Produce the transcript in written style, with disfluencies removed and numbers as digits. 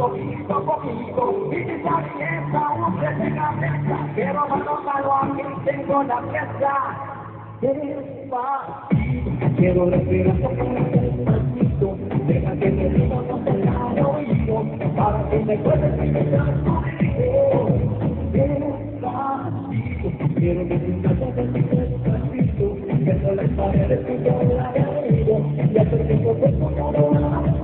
poquito, poquito, y si salienta usted tenga mesa, quiero malo aquí tengo la pieza. Quiero respirar con el despacito, deja que me diga no te la oído, para que me puedas escuchar conmigo. Quiero que tu casa te diga despacito, que no las paredes que yo la he oído, y hacer que tu cuerpo no lo haga.